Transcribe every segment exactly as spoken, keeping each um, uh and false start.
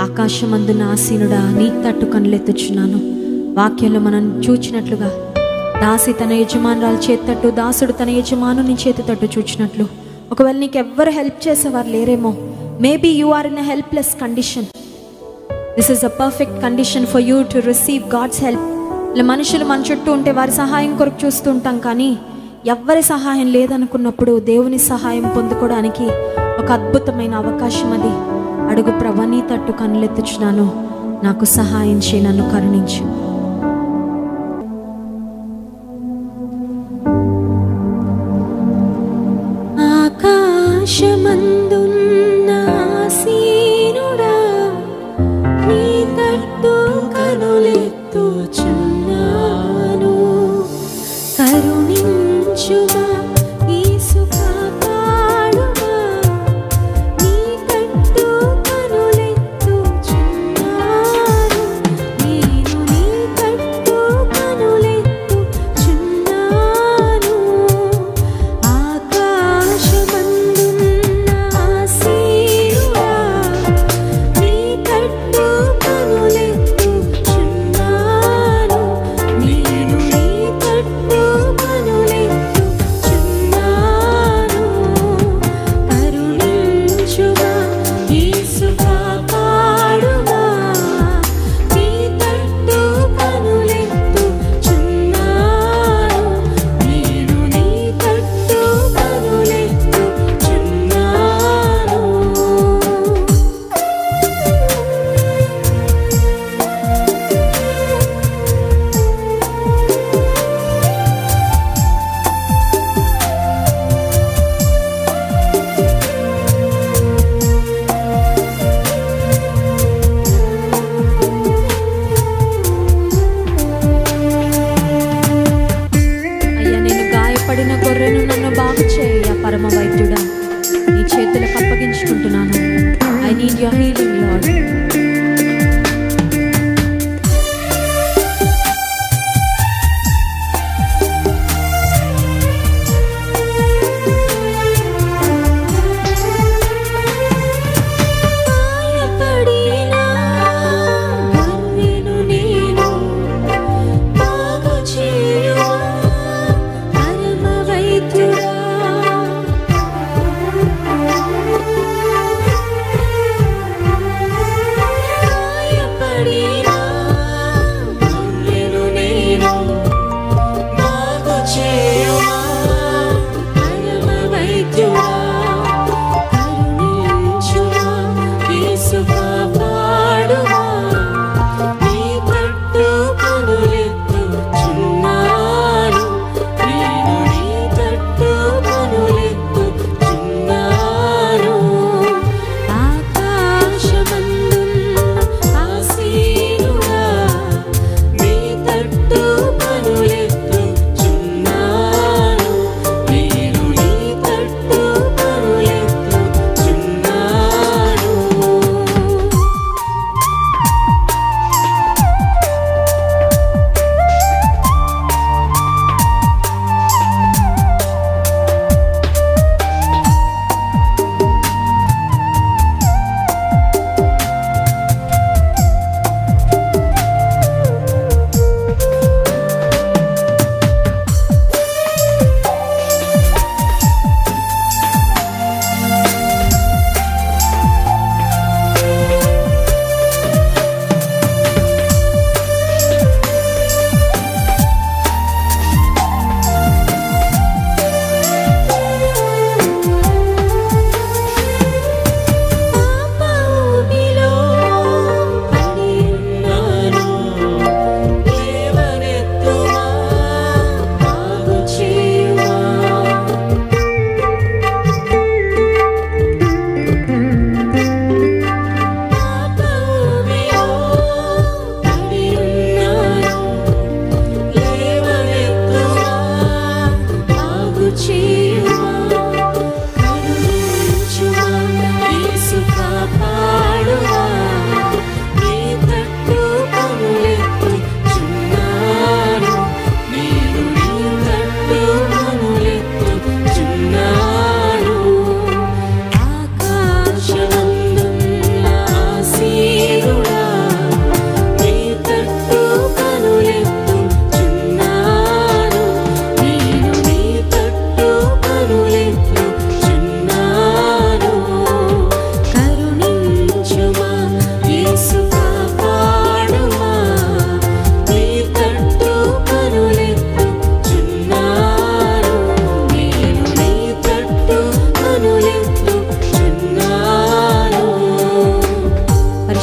ఆకాశమందున ఆసీనుడా నీ తట్టు కనులెత్తుచున్నాను. వాక్యంలో మనం చూచినట్లుగా దాసి తన యజమానురాలు చేతట్టు, దాసుడు తన యజమానుని చేతి తట్టు చూచినట్లు, ఒకవేళ నీకు ఎవ్వరు హెల్ప్ చేసేవారు లేరేమో, maybe you are in a helpless condition. This is a perfect condition for you to receive God's help. ఇలా మనుషులు మన చుట్టూ ఉంటే వారి సహాయం కొరకు చూస్తూ ఉంటాం, కానీ ఎవ్వరి సహాయం లేదనుకున్నప్పుడు దేవుని సహాయం పొందుకోవడానికి ఒక అద్భుతమైన అవకాశం అది. అడుగు, ప్రభా నీ తట్టు కనులెత్తుచున్నాను, నాకు సహాయం చేయి, నన్ను కరుణించు. ఆకాశమందున్న ఆసీనుడా నీ తట్టు కనులెత్తుచున్నాను, కరుణించుమా యేసు కాపాడుమా, నీ తట్టు కనులెత్తుచున్నాను, నేను నీ తట్టు కనులెత్తుచున్నాను. ఆకాశమందున్న ఆసీనుడా నీ తట్టు కనులెత్తుచున్నాను, నేను నీ తట్టు కనులెత్తుచున్నాను, కరుణించుమా యేసు కాపాడుమా, నీ తట్టు కనులెత్తుచున్నాను, నేను నీ తట్టు కనులెత్తుచున్నాను. అయ్యా, నేను గాయపడిన గొర్రెను నన్ను బాగు చేయ పరమ వైద్యుడా, నీ చేతులకు అప్పగించుకుంటున్నాను. I need your healing Lord. గాయపడిన గొర్రెను నేను బాగు చేయుమా పరమ వైద్యుడా.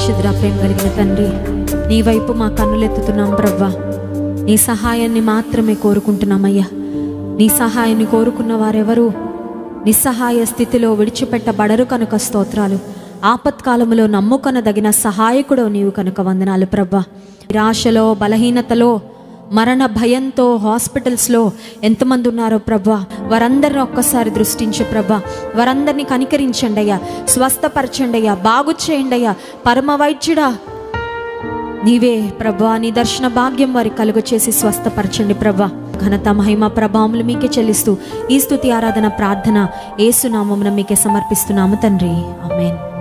పరిశుద్ధ ప్రేమ కలిగిన తండ్రి, నీ వైపు మా కన్నులెత్తుతున్నాం ప్రవ్వా. నీ సహాయాన్ని మాత్రమే కోరుకుంటున్నామయ్యా. నీ సహాయాన్ని కోరుకున్న వారెవరు నిస్సహాయ స్థితిలో విడిచిపెట్టబడరు కనుక స్తోత్రాలు. ఆపత్కాలములో నమ్ముకొనదగిన సహాయకుడు నీవు కనుక వందనాలు ప్రవ్వా. నిరాశలో, బలహీనతలో, మరణ భయంతో హాస్పిటల్స్లో ఎంతమంది ఉన్నారో ప్రభా, వారందరిని ఒక్కసారి దృష్టించు ప్రభా. వారందరినీ కనికరించండి అయ్యా, స్వస్థపరచండి అయ్యా, బాగు చేయండి అయ్యా. పరమ వైద్యుడా నీవే ప్రభా. నీ దర్శన భాగ్యం వారికి కలుగ చేసి స్వస్థపరచండి ప్రభా. ఘనత, మహిమ, ప్రభావములు మీకే చెల్లిస్తూ ఈ స్తుతి ఆరాధన ప్రార్థన యేసు నామమున మీకే సమర్పిస్తున్నాము తండ్రి. ఆమేన్.